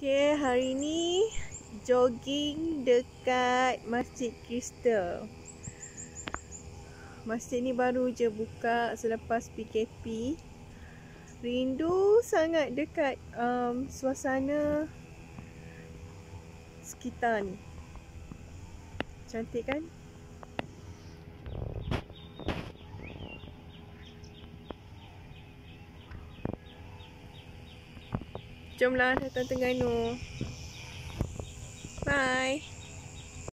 Okay, hari ni jogging dekat Masjid Kristal. Masjid ni baru je buka selepas PKP. Rindu sangat dekat suasana sekitar ni. Cantik kan? Jomlah datang Terengganu. Bye.